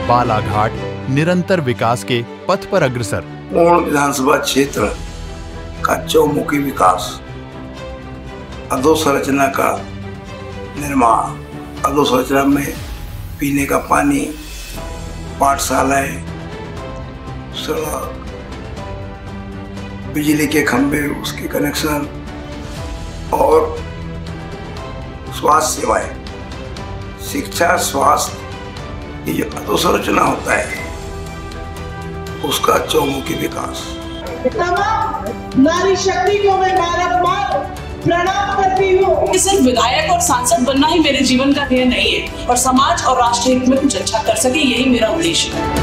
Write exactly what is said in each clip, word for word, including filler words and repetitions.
बालाघाट निरंतर विकास के पथ पर अग्रसर। पूर्ण विधानसभा क्षेत्र का चौमुखी विकास, अधोसंरचना का निर्माण, अधोसंरचना में पीने का पानी, पाठशालाएं, सड़क, बिजली के खंभे, उसके कनेक्शन और स्वास्थ्य सेवाएं, शिक्षा, स्वास्थ्य, ये जो अधोसंरचना होता है उसका चौमुखी विकास। तमाम नारी शक्ति को मैं बारंबार प्रणाम करती हूँ। सिर्फ विधायक और सांसद बनना ही मेरे जीवन का ध्येय नहीं है, और समाज और राष्ट्र हित में कुछ अच्छा कर सके, यही मेरा उद्देश्य है।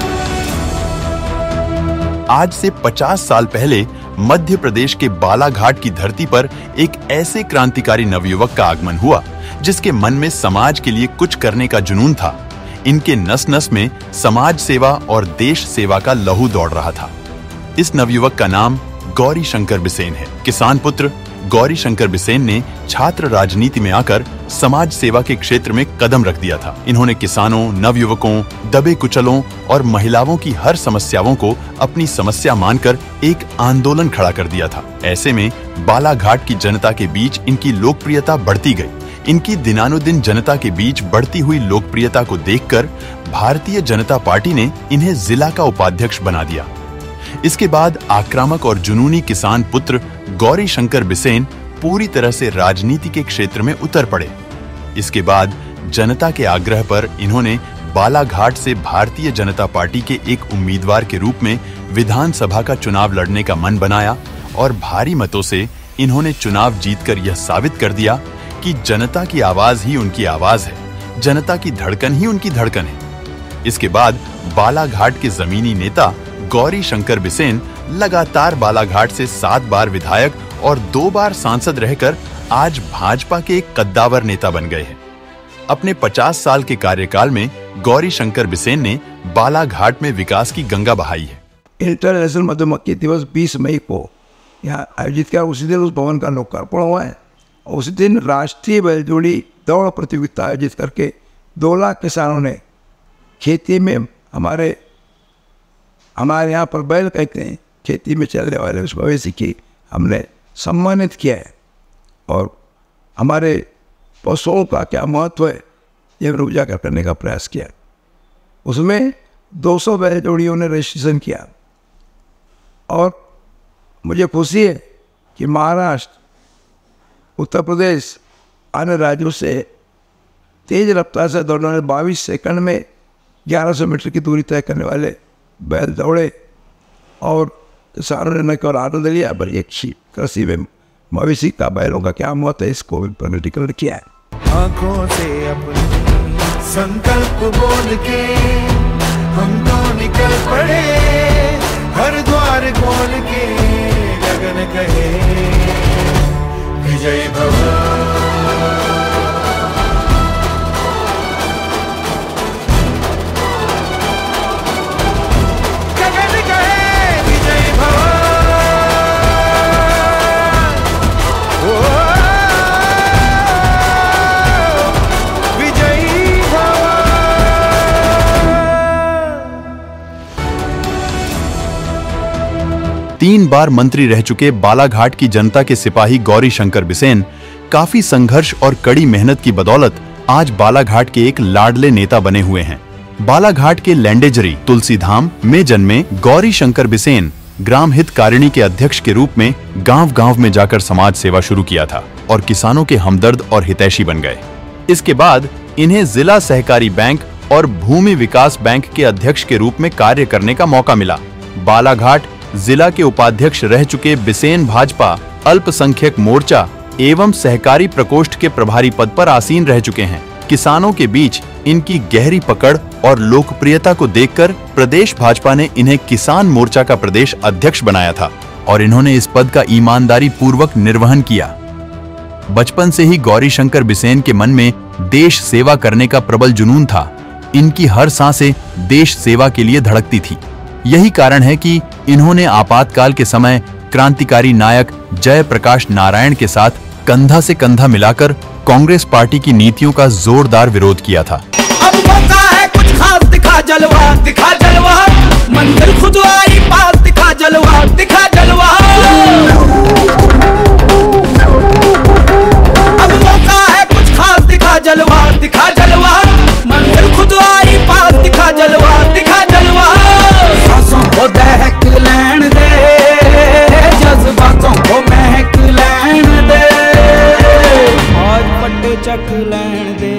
आज से पचास साल पहले मध्य प्रदेश के बालाघाट की धरती पर एक ऐसे क्रांतिकारी नवयुवक का आगमन हुआ जिसके मन में समाज के लिए कुछ करने का जुनून था। इनके नस नस में समाज सेवा और देश सेवा का लहू दौड़ रहा था। इस नवयुवक का नाम गौरी शंकर बिसेन है। किसान पुत्र गौरी शंकर बिसेन ने छात्र राजनीति में आकर समाज सेवा के क्षेत्र में कदम रख दिया था। इन्होंने किसानों, नवयुवकों, दबे कुचलों और महिलाओं की हर समस्याओं को अपनी समस्या मानकर एक आंदोलन खड़ा कर दिया था। ऐसे में बालाघाट की जनता के बीच इनकी लोकप्रियता बढ़ती गई। इनकी दिनानुदिन जनता के बीच बढ़ती हुई लोकप्रियता को देखकर भारतीय जनता पार्टी ने इन्हें जिला का उपाध्यक्ष बना दिया। इसके बाद आक्रामक और जुनूनी किसान पुत्र गौरी शंकर बिसेन पूरी तरह से राजनीति के क्षेत्र में उतर पड़े। इसके बाद जनता के आग्रह पर इन्होंने बालाघाट से भारतीय जनता पार्टी के एक उम्मीदवार के रूप में विधानसभा का चुनाव लड़ने का मन बनाया और भारी मतों से इन्होंने चुनाव जीतकर यह साबित कर दिया कि जनता की आवाज ही उनकी आवाज है, जनता की धड़कन ही उनकी धड़कन है। इसके बाद बालाघाट के जमीनी नेता गौरी शंकर बिसेन लगातार बालाघाट से सात बार विधायक और दो बार सांसद रहकर आज भाजपा के एक कद्दावर नेता बन गए हैं। अपने पचास साल के कार्यकाल में गौरी शंकर बिसेन ने बालाघाट में विकास की गंगा बहाई है। इंटरनेशनल मधुमक्खी दिवस बीस मई को यहाँ आयोजित किया। उसी दिन उस भवन का लोकार्पण हुआ है। उस दिन राष्ट्रीय बैलजोड़ी दौड़ प्रतियोगिता आयोजित करके दो लाख किसानों ने खेती में हमारे हमारे यहाँ पर बैल कहते हैं, खेती में चलने वाले उस मवेशी की हमने सम्मानित किया है। और हमारे पशुओं का क्या महत्व है ये उजागर करने का प्रयास किया। उसमें दो सौ बैलजोड़ियों ने रजिस्ट्रेशन किया। और मुझे खुशी है कि महाराष्ट्र, उत्तर प्रदेश, अन्य राज्यों से तेज रफ्तार से दौड़ने वाले बाईस सेकंड में ग्यारह सौ मीटर की दूरी तय करने वाले बैल दौड़े। और किसानों ने न केवल आनंद लिया बल्कि एक कृषि में मवेशी का बैलों का क्या महत्व है इसको भी प्रकटीकरण किया है। आंखों से अपने संकल्प बोल के हम तो निकल पड़े, हर द्वार खोल के लगन कहे विजय भव। तीन बार मंत्री रह चुके बालाघाट की जनता के सिपाही गौरी शंकर बिसेन काफी संघर्ष और कड़ी मेहनत की बदौलत आज बालाघाट के एक लाडले नेता बने हुए हैं। बालाघाट के लैंडेजरी तुलसीधाम में जन्मे गौरी शंकर बिसेन ग्राम हितकारिणी के अध्यक्ष के रूप में गांव-गांव में जाकर समाज सेवा शुरू किया था और किसानों के हमदर्द और हितैषी बन गए। इसके बाद इन्हें जिला सहकारी बैंक और भूमि विकास बैंक के अध्यक्ष के रूप में कार्य करने का मौका मिला। बालाघाट जिला के उपाध्यक्ष रह चुके बिसेन भाजपा अल्पसंख्यक मोर्चा एवं सहकारी प्रकोष्ठ के प्रभारी पद पर आसीन रह चुके हैं। किसानों के बीच इनकी गहरी पकड़ और लोकप्रियता को देखकर प्रदेश भाजपा ने इन्हें किसान मोर्चा का प्रदेश अध्यक्ष बनाया था और इन्होंने इस पद का ईमानदारी पूर्वक निर्वहन किया। बचपन से ही गौरी शंकर बिसेन के मन में देश सेवा करने का प्रबल जुनून था। इनकी हर सांसें देश सेवा के लिए धड़कती थी। यही कारण है कि इन्होंने आपातकाल के समय क्रांतिकारी नायक जयप्रकाश नारायण के साथ कंधा से कंधा मिलाकर कांग्रेस पार्टी की नीतियों का जोरदार विरोध किया था। अब मौका है कुछ खास दिखा जलवा दिखा जलवा, मंजिल खुद आई पास दिखा जलवा दिखा जलवा। अब मौका है कुछ खास दिखा जलवा दिखा जलवा, मंजिल खुद आई पास दिखा जलवा दिखा जलवा। सांसों को दहक लैन दे, जज्बातों को महक लैन दे, आज पट्टे चक लैन दे।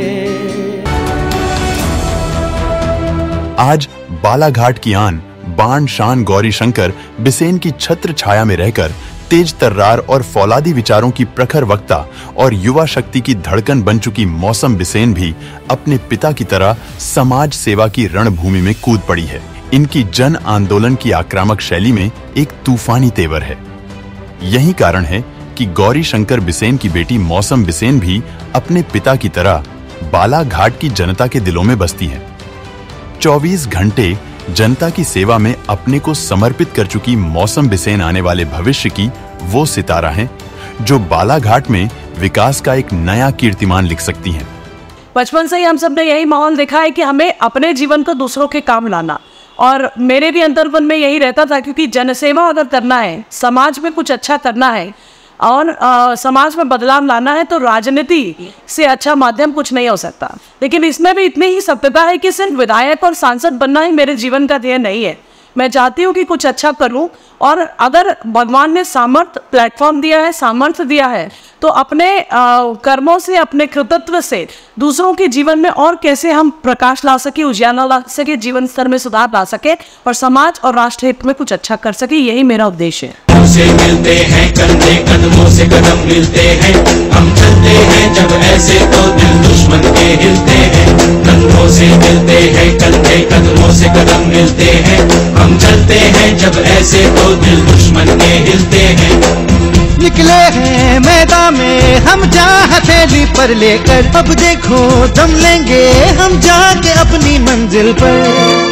आज बालाघाट की आन बाण शान गौरी शंकर बिसेन की छत्र छाया में रहकर तेज तर्रार और फौलादी विचारों की प्रखर वक्ता और युवा शक्ति की धड़कन बन चुकी मौसम बिसेन भी अपने पिता की तरह समाज सेवा की रणभूमि में कूद पड़ी है। इनकी जन आंदोलन की आक्रामक शैली में एक तूफानी तेवर है। यही कारण है कि गौरी शंकर बिसेन की बेटी मौसम बिसेन भी अपने पिता की तरह बालाघाट की जनता के दिलों में बसती है। चौबीस घंटे जनता की सेवा में अपने को समर्पित कर चुकी मौसम बिसेन आने वाले भविष्य की वो सितारा हैं जो बालाघाट में विकास का एक नया कीर्तिमान लिख सकती हैं। बचपन से ही हम सब ने यही माहौल देखा है कि हमें अपने जीवन को दूसरों के काम लाना, और मेरे भी अंतर्मन में यही रहता था, क्योंकि जनसेवा अगर करना है, समाज में कुछ अच्छा करना है और आ, समाज में बदलाव लाना है, तो राजनीति से अच्छा माध्यम कुछ नहीं हो सकता। लेकिन इसमें भी इतनी ही सत्यता है कि सिर्फ विधायक और सांसद बनना ही मेरे जीवन का ध्येय नहीं है। मैं चाहती हूँ कि कुछ अच्छा करूँ, और अगर भगवान ने सामर्थ्य प्लेटफॉर्म दिया है, सामर्थ्य दिया है, तो अपने आ, कर्मों से, अपने कृतित्व से दूसरों के जीवन में और कैसे हम प्रकाश ला सके, उजाला ला सके, जीवन स्तर में सुधार ला सके और समाज और राष्ट्र हित में कुछ अच्छा कर सके, यही मेरा उद्देश्य है। से मिलते हैं कंधे कदमों से कदम मिलते हैं, हम चलते हैं जब ऐसे तो दिल दुश्मन के हिलते हैं। कंधों से मिलते हैं कंधे कदमों से कदम मिलते हैं, हम चलते हैं जब ऐसे तो दिल दुश्मन के हिलते हैं। निकले हैं मैदान में हम जा हथेली पर लेकर, अब देखो दम लेंगे हम जाके अपनी मंजिल पर।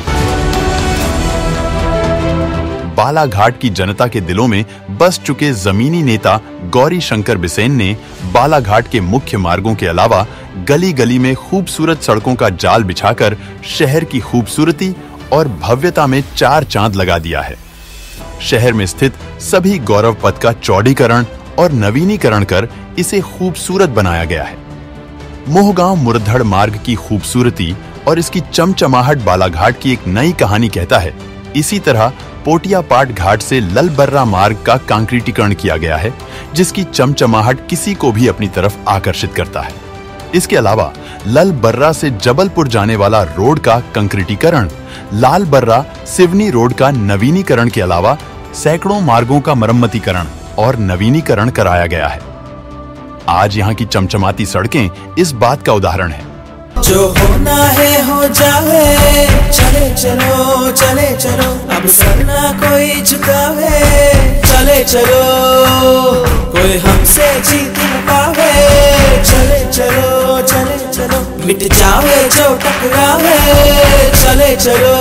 बालाघाट की जनता के दिलों में बस चुके जमीनी नेता गौरी शंकर बिसेन ने बालाघाट के मुख्य मार्गों के अलावा गली गली में खूबसूरत सड़कों का जाल बिछाकर शहर की खूबसूरती और भव्यता में चार चांद लगा दिया है। शहर में स्थित सभी गौरव पथ का चौड़ीकरण और नवीनीकरण कर इसे खूबसूरत बनाया गया है। मोहगांव मुरधड़ मार्ग की खूबसूरती और इसकी चमचमाहट बालाघाट की एक नई कहानी कहता है। इसी तरह पोटियापाट घाट से ललबर्रा मार्ग का कांक्रीटीकरण किया गया है, जिसकी चमचमाहट किसी को भी अपनी तरफ आकर्षित करता है। इसके अलावा ललबर्रा से जबलपुर जाने वाला रोड का कंक्रीटीकरण, लालबर्रा सिवनी रोड का नवीनीकरण के अलावा सैकड़ों मार्गों का मरम्मतीकरण और नवीनीकरण कराया गया है। आज यहाँ की चमचमाती सड़कें इस बात का उदाहरण है। जो होना है हो जाए, चले चलो चले चलो, अब सर ना कोई झुकावे, चले चलो कोई हमसे जीत न पावे, चले चलो चले चलो, मिट जावे जो टकरावे, चले चलो।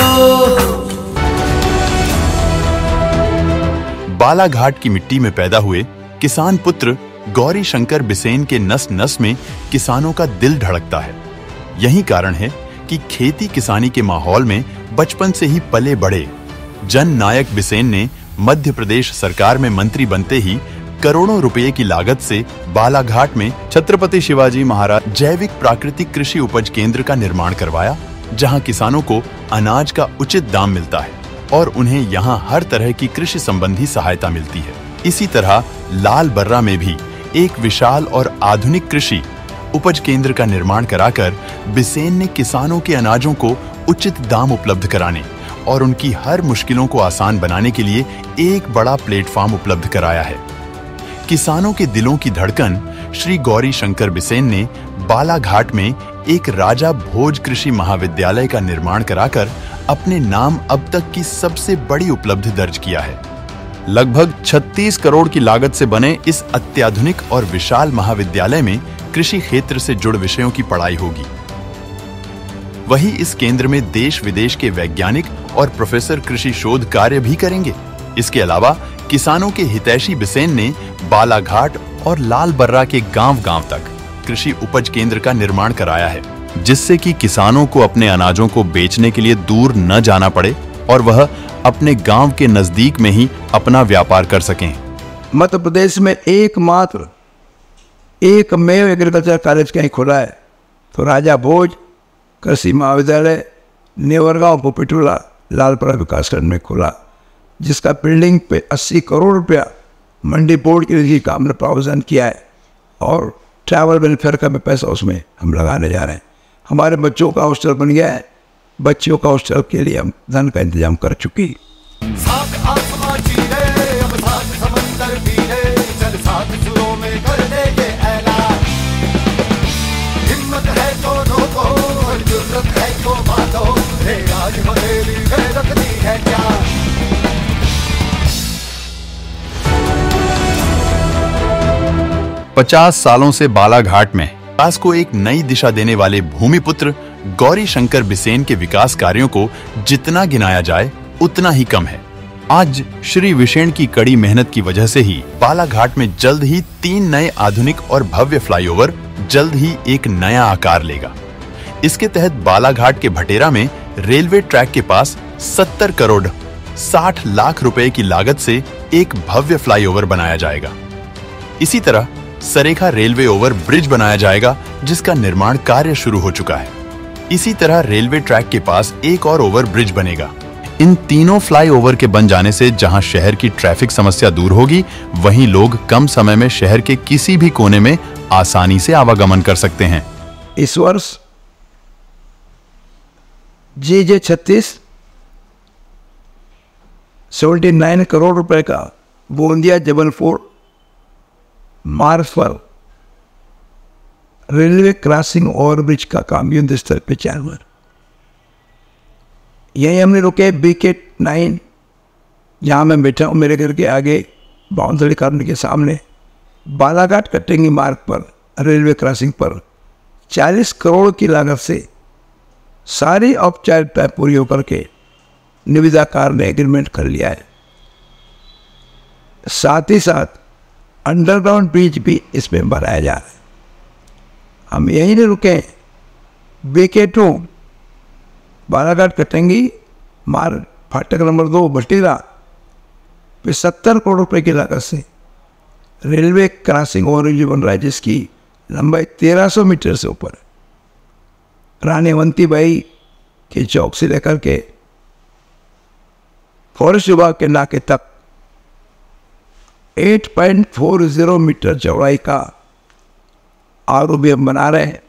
बालाघाट की मिट्टी में पैदा हुए किसान पुत्र गौरी शंकर बिसेन के नस नस में किसानों का दिल धड़कता है। यही कारण है कि खेती किसानी के माहौल में बचपन से ही पले बड़े जन नायक बिसेन ने मध्य प्रदेश सरकार में मंत्री बनते ही करोड़ों रुपए की लागत से बालाघाट में छत्रपति शिवाजी महाराज जैविक प्राकृतिक कृषि उपज केंद्र का निर्माण करवाया, जहां किसानों को अनाज का उचित दाम मिलता है और उन्हें यहां हर तरह की कृषि संबंधी सहायता मिलती है। इसी तरह लालबर्रा में भी एक विशाल और आधुनिक कृषि उपज केंद्र का निर्माण कराकर बिसेन ने किसानों के अनाजों को उचित दाम उपलब्ध कराने और उनकी हर मुश्किलों को आसान बनाने के लिए एक बड़ा प्लेटफॉर्म उपलब्ध कराया है। किसानों के दिलों की धड़कन श्री गौरी शंकर बिसेन ने बालाघाट में एक राजा भोज कृषि महाविद्यालय का निर्माण कराकर अपने नाम अब तक की सबसे बड़ी उपलब्धि दर्ज किया है। लगभग छत्तीस करोड़ की लागत से बने इस अत्याधुनिक और विशाल महाविद्यालय में कृषि क्षेत्र से जुड़े विषयों की पढ़ाई होगी। वहीं इस केंद्र में देश विदेश के वैज्ञानिक और प्रोफेसर कृषि शोध कार्य भी करेंगे। इसके अलावा किसानों के हितैषी बिसेन ने बालाघाट और लालबर्रा के गांव-गांव तक कृषि उपज केंद्र का निर्माण कराया है। जिससे कि किसानों को अपने अनाजों को बेचने के लिए दूर न जाना पड़े और वह अपने गांव के नजदीक में ही अपना व्यापार कर सकें। मध्य प्रदेश में एकमात्र एकमेव एग्रीकल्चर कॉलेज कहीं खुला है तो राजा भोज कृषि महाविद्यालय नेवरगांव पोपिटुला लालपुरा विकासखंड में खुला, जिसका बिल्डिंग पे अस्सी करोड़ रुपया मंडी बोर्ड के लिए काम ने प्रावधान किया है और ट्रैवल वेलफेयर का भी पैसा उसमें हम लगाने जा रहे हैं। हमारे बच्चों का हॉस्टल बन गया है, बच्चों का हॉस्टल के लिए हम धन का इंतजाम कर चुकी। साथ आसमां चीरे, अब साथ समंदर भी है, चल साथ सुरों में कर दे ये ऐलान। हिम्मत है दोनों को और जुर्रत है तो बातों, रे आज बरेली गैरत दी है क्या। पचास सालों से बालाघाट में विकास को एक नई दिशा देने वाले भूमिपुत्र गौरी शंकर बिसेन के विकास कार्यों को जितना गिनाया जाए उतना ही कम है। आज श्री विसेन की कड़ी मेहनत की वजह से ही बालाघाट में जल्द ही तीन नए आधुनिक और भव्य फ्लाईओवर जल्द ही एक नया आकार लेगा। इसके तहत बालाघाट के भटेरा में रेलवे ट्रैक के पास सत्तर करोड़ साठ लाख रुपए की लागत से एक भव्य फ्लाईओवर बनाया जाएगा। इसी तरह सरेखा रेलवे ओवर ब्रिज बनाया जाएगा, जिसका निर्माण कार्य शुरू हो चुका है। इसी तरह रेलवे ट्रैक के पास एक और ओवर ब्रिज बनेगा। इन तीनों फ्लाईओवर के बन जाने से जहां शहर की ट्रैफिक समस्या दूर होगी, वहीं लोग कम समय में शहर के किसी भी कोने में आसानी से आवागमन कर सकते हैं। इस वर्ष जे जे छत्तीस सेवेंटी नाइन करोड़ रुपए का गोंदिया जबलपुर मार्ग पर रेलवे क्रॉसिंग ओवरब्रिज का काम युद्ध स्तर पे चालू है। यहीं हमने रुके बीके नाइन, जहाँ मैं बैठा हूँ मेरे घर के आगे बाउंड्री कॉर्नर के सामने बालाघाट कटेंगी मार्ग पर रेलवे क्रॉसिंग पर चालीस करोड़ की लागत से सारी औपचारिकताएं पूरी होकर के निविदाकार ने एग्रीमेंट कर लिया है। साथ ही साथ अंडरग्राउंड ब्रिज भी इसमें बनाया जा रहा है। हम यहीं नहीं रुके, बीके टू बालाघाट कटेंगी मार्ग फाटक नंबर दो भटीरा पे सत्तर करोड़ रुपए की लागत से रेलवे क्रॉसिंग ओवरब्रिज बन रहा है, जिसकी लंबाई तेरह सौ मीटर से ऊपर। रानी अवंतीबाई के चौक से लेकर के फॉरेस्ट विभाग के नाके तक आठ पॉइंट चार मीटर चौड़ाई का आरोपी हम बना रहे हैं।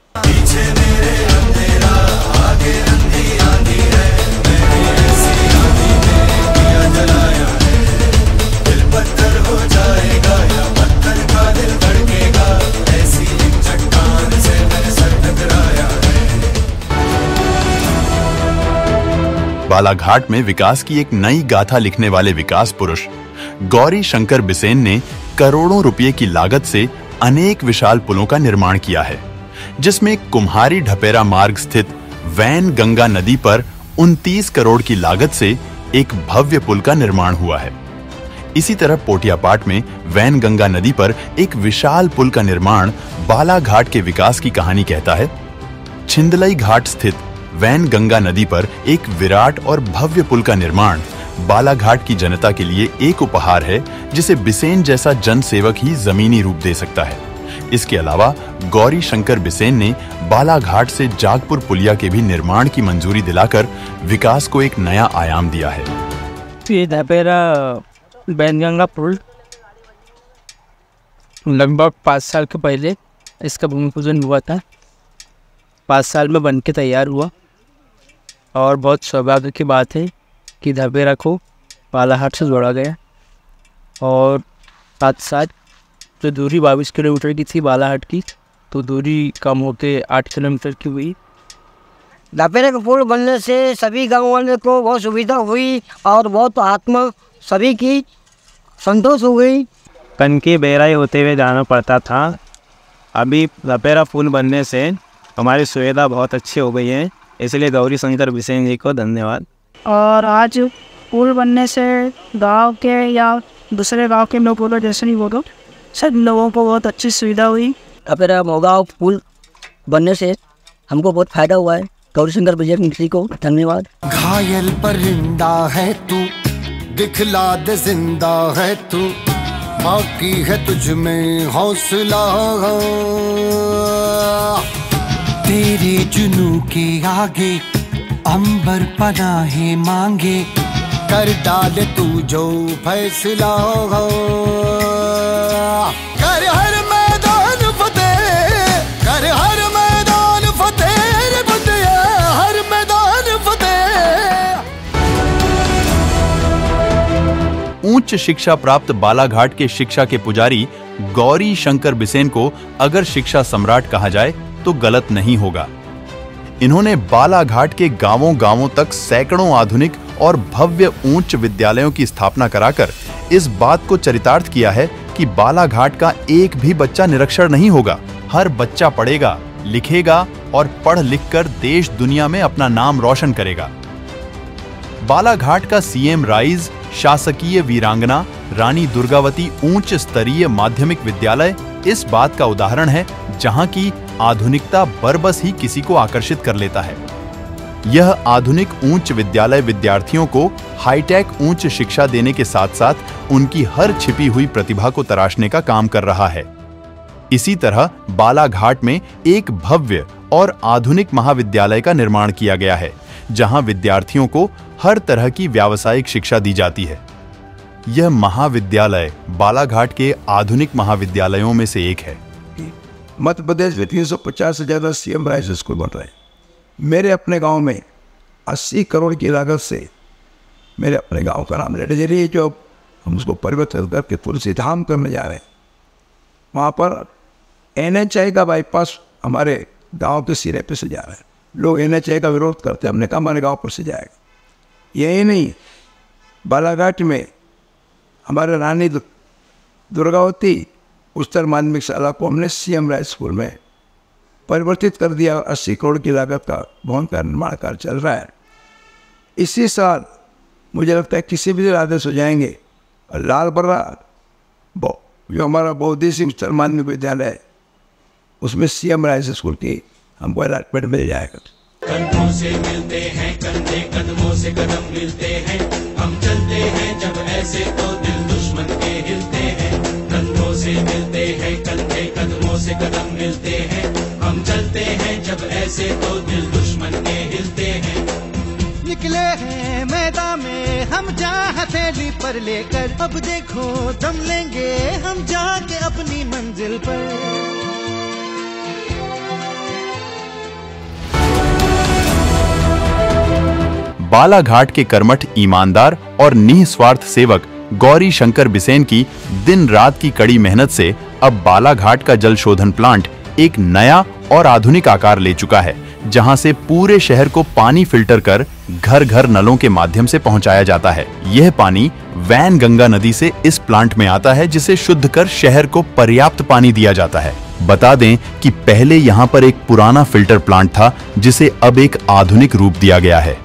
बालाघाट में विकास की एक नई गाथा लिखने वाले विकास पुरुष गौरी शंकर बिसेन ने करोड़ों रुपए की लागत से अनेक विशाल पुलों का निर्माण किया है, जिसमें कुम्हारी ढपेरा मार्ग स्थित वैन गंगा नदी पर उनतीस करोड़ की लागत से एक भव्य पुल का निर्माण हुआ है। इसी तरह पोटियापाट में वैन गंगा नदी पर एक विशाल पुल का निर्माण बालाघाट के विकास की कहानी कहता है। छिंदलई घाट स्थित वैन गंगा नदी पर एक विराट और भव्य पुल का निर्माण बालाघाट की जनता के लिए एक उपहार है, जिसे बिसेन जैसा जनसेवक ही जमीनी रूप दे सकता है। इसके अलावा गौरी शंकर बिसेन ने बालाघाट से जागपुर पुलिया के भी निर्माण की मंजूरी दिलाकर विकास को एक नया आयाम दिया है। ये धपेरा वैनगंगा पुल लगभग पाँच साल के पहले इसका भूमि पूजन हुआ था। पाँच साल में बन के तैयार हुआ और बहुत सौभाग्य की बात है कि धपेरा को बालाघाट से जोड़ा गया और साथ साथ जो दूरी बाईस किलोमीटर की थी बालाघाट की, तो दूरी कम होकर आठ किलोमीटर की हुई। धपेरा का पुल बनने से सभी गाँव वाले को बहुत सुविधा हुई और बहुत आत्मा सभी की संतोष हो गई। कनकी बेराई होते हुए जाना पड़ता था, अभी धपेरा पुल बनने से हमारी सुविधा बहुत अच्छी हो गई है, इसलिए गौरी शंकर बिसेन जी को धन्यवाद। और आज पुल बनने से गांव के या दूसरे गांव के लोग बोलो जैसे नहीं बोलो, सब लोगों को बहुत अच्छी सुविधा हुई। धपेरा मोगांव पुल बनने से हमको बहुत फायदा हुआ है। गौरीशंकर विजय मिस्त्री को धन्यवाद। घायल परिंदा है तू, दिखला दे जिंदा है तू, बाकी है तुझ में हौसला। तेरे जुनू के आगे अंबर पनाहे मांगे, कर डाले तू जो फैसला। कर हर मैदान फतेह, कर हर मैदान फतेह, रे बंदिया हर मैदान फतेह। उच्च शिक्षा प्राप्त बालाघाट के शिक्षा के पुजारी गौरी शंकर बिसेन को अगर शिक्षा सम्राट कहा जाए तो गलत नहीं होगा। इन्होंने बालाघाट के गांवों-गांवों तक सैकड़ों आधुनिक और भव्य उच्च विद्यालयों की स्थापना कराकर इस बात को चरितार्थ किया है कि बालाघाट का एक भी बच्चा निरक्षर नहीं होगा। हर बच्चा पढ़ेगा, लिखेगा और पढ़ लिखकर देश दुनिया में अपना नाम रोशन करेगा। बालाघाट का सीएम राइज शासकीय वीरांगना रानी दुर्गावती उच्च स्तरीय माध्यमिक विद्यालय इस बात का उदाहरण है, जहां की आधुनिकता बरबस ही किसी को आकर्षित कर लेता है। यह आधुनिक उच्च विद्यालय विद्यार्थियों को हाईटेक उच्च शिक्षा देने के साथ साथ उनकी हर छिपी हुई प्रतिभा को तराशने का काम कर रहा है। इसी तरह बालाघाट में एक भव्य और आधुनिक महाविद्यालय का निर्माण किया गया है, जहां विद्यार्थियों को हर तरह की व्यावसायिक शिक्षा दी जाती है। यह महाविद्यालय बालाघाट के आधुनिक महाविद्यालयों में से एक है। मध्य प्रदेश में तीन सौ पचास से ज़्यादा सीएम राइज स्कूल बन रहे हैं। मेरे अपने गांव में अस्सी करोड़ की लागत से मेरे अपने गांव का नाम लेटे जा रही है, जो हम उसको परिवर्तित करके तुलसी धाम करने जा रहे हैं। वहाँ पर एन एच आई का बाईपास हमारे गांव के सिरे पे से जा रहा है। लोग एन एच आई का विरोध करते हैं, हमने कहा हमारे गांव पर से जाएगा। यही नहीं, बालाघाट में हमारे रानी दुर्गावती उच्चतर माध्यमिक शाला को हमने सीएम राइज स्कूल में परिवर्तित कर दिया। अस्सी करोड़ की लागत का भवन का निर्माण कार्य चल रहा है। इसी साल मुझे लगता है किसी भी दिन आदेश हो जाएंगे और लाल बर्रा जो हमारा बौद्धि सिंह उच्चतर माध्यमिक विद्यालय है, उसमें सीएम राइज स्कूल की हमको अलॉटमेंट मिल जाएगा। कंधों से मिलते हैं कंधे, कदमों से कदम मिलते हैं, हम चलते हैं जब ऐसे तो दिल दुश्मन के हिलते हैं। कंधों से मिलते हैं कंधे, कदमों से कदम मिलते हैं, हम चलते हैं जब ऐसे तो दिल दुश्मन के हिलते हैं। निकले हैं मैदान में हम जहाँ हथेली पर लेकर, अब देखो दम लेंगे हम जाके अपनी मंजिल पर। बालाघाट के कर्मठ ईमानदार और निस्वार्थ सेवक गौरी शंकर बिसेन की दिन रात की कड़ी मेहनत से अब बालाघाट का जल शोधन प्लांट एक नया और आधुनिक आकार ले चुका है, जहां से पूरे शहर को पानी फिल्टर कर घर घर नलों के माध्यम से पहुंचाया जाता है। यह पानी वैन गंगा नदी से इस प्लांट में आता है, जिसे शुद्ध कर शहर को पर्याप्त पानी दिया जाता है। बता दें कि पहले यहां पर एक पुराना फिल्टर प्लांट था, जिसे अब एक आधुनिक रूप दिया गया है।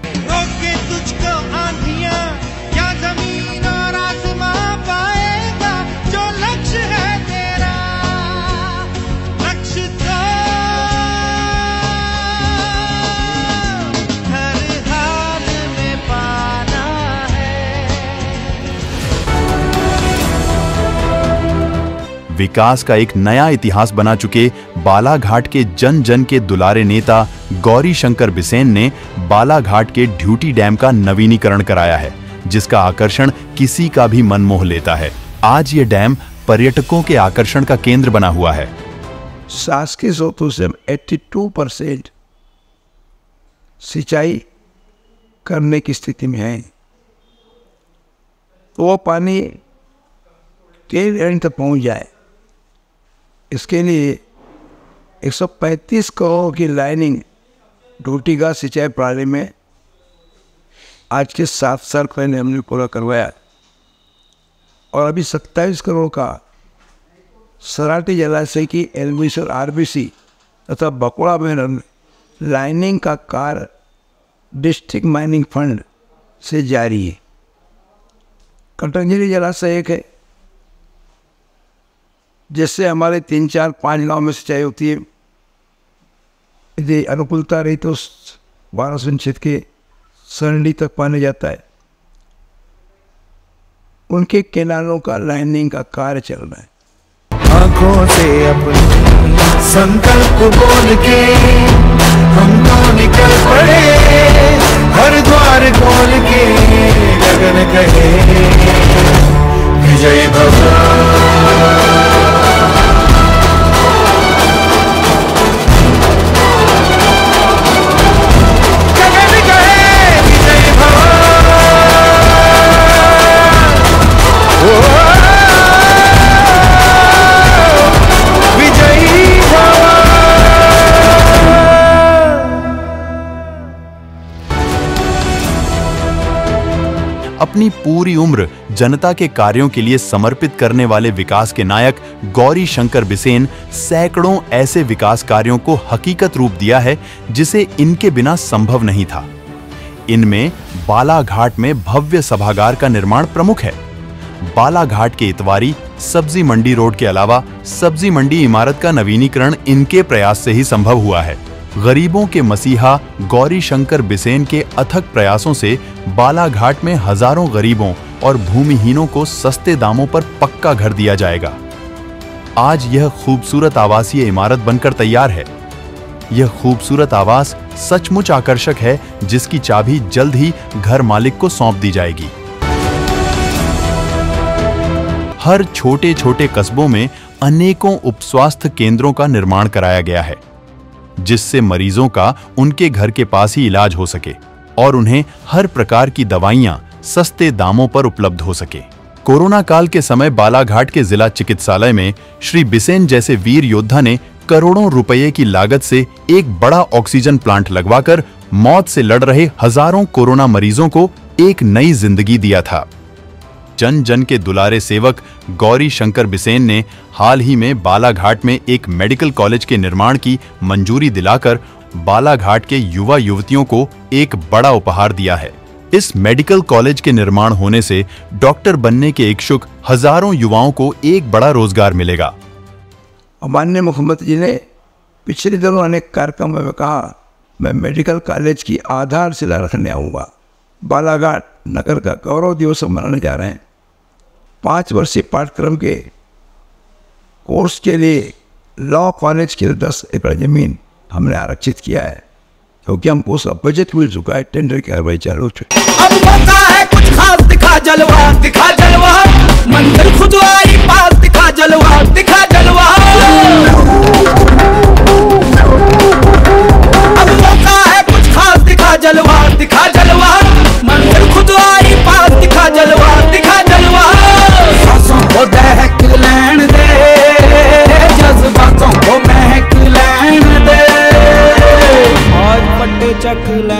विकास का एक नया इतिहास बना चुके बालाघाट के जन जन के दुलारे नेता गौरी शंकर बिसेन ने बालाघाट के ड्यूटी डैम का नवीनीकरण कराया है, जिसका आकर्षण किसी का भी मन मोह लेता है। आज ये डैम पर्यटकों के आकर्षण का केंद्र बना हुआ है। शासकीय स्रोतों से बयासी परसेंट सिंचाई करने की स्थिति में है, तो वो पानी तेल एंड तक पहुंच जाए, इसके लिए एक सौ पैंतीस करोड़ की लाइनिंग ड्यूटीघाट सिंचाई प्रणाली में आज के सात साल पहले हमने पूरा करवाया, और अभी सत्ताईस करोड़ का सराटी जलाशय की एलबीसी और आरबीसी तथा बकुड़ा में लाइनिंग का कार्य डिस्ट्रिक्ट माइनिंग फंड से जारी है। कटंजली जलाशय एक है, जिससे हमारे तीन चार पाँच गांव में सिंचाई होती है। यदि अनुकूलता रही तो बारह अनुच्छेद के सरणी तक पाने जाता है। उनके किनारों का लाइनिंग का कार्य चल रहा है। आंखों से अपनी संकल्प बोल के हम तो निकल पड़े, हर द्वार खोल के गगन कहे विजय भव। अपनी पूरी उम्र जनता के कार्यों के लिए समर्पित करने वाले विकास के नायक गौरी शंकर बिसेन सैकड़ों ऐसे विकास कार्यों को हकीकत रूप दिया है जिसे इनके बिना संभव नहीं था। इनमें बालाघाट में भव्य सभागार का निर्माण प्रमुख है। बालाघाट के इतवारी सब्जी मंडी रोड के अलावा सब्जी मंडी इमारत का नवीनीकरण इनके प्रयास से ही संभव हुआ है। गरीबों के मसीहा गौरी शंकर बिसेन के अथक प्रयासों से बालाघाट में हजारों गरीबों और भूमिहीनों को सस्ते दामों पर पक्का घर दिया जाएगा। आज यह खूबसूरत आवासीय इमारत बनकर तैयार है। यह खूबसूरत आवास सचमुच आकर्षक है, जिसकी चाबी जल्द ही घर मालिक को सौंप दी जाएगी। हर छोटे छोटे कस्बों में अनेकों उपस्वास्थ्य केंद्रों का निर्माण कराया गया है, जिससे मरीजों का उनके घर के पास ही इलाज हो सके और उन्हें हर प्रकार की दवाइयां सस्ते दामों पर उपलब्ध हो सके। कोरोना काल के समय बालाघाट के जिला चिकित्सालय में श्री बिसेन जैसे वीर योद्धा ने करोड़ों रुपए की लागत से एक बड़ा ऑक्सीजन प्लांट लगवाकर मौत से लड़ रहे हजारों कोरोना मरीजों को एक नई जिंदगी दिया था। जन जन के दुलारे सेवक गौरी शंकर बिसेन ने हाल ही में बालाघाट में एक मेडिकल कॉलेज के निर्माण की मंजूरी दिलाकर बालाघाट के युवा युवतियों को एक बड़ा उपहार दिया है। इस मेडिकल कॉलेज के निर्माण होने से डॉक्टर बनने के इच्छुक हजारों युवाओं को एक बड़ा रोजगार मिलेगा। माननीय मुख्यमंत्री जी ने पिछले दिनों अनेक कार्यक्रमों में कहा, मैं मेडिकल कॉलेज की आधारशिला रखने आऊँगा। बालाघाट नगर का गौरव दिवस मनाने जा रहे हैं। पाँच वर्षीय पाठ्यक्रम के कोर्स के लिए लॉ कॉलेज के लिए दस एकड़ जमीन हमने आरक्षित किया है, क्योंकि हमको उसका बजट मिल चुका है। टेंडर की कार्रवाई चालू है। अब मौका है कुछ खास, दिखा जलवा, दिखा जलवा, मंदिर खुद आई पास, दिखा जलवा, दिखा जलवा। अब मौका है कुछ खास, दिखा जलवा, दिखा जलवा, मंदिर खुद आई पास, दिखा जलवा, दिखा जलवा। सांसों को दहक लैन दे, जज्बातों को महक लैन दे, आज पट्टे चख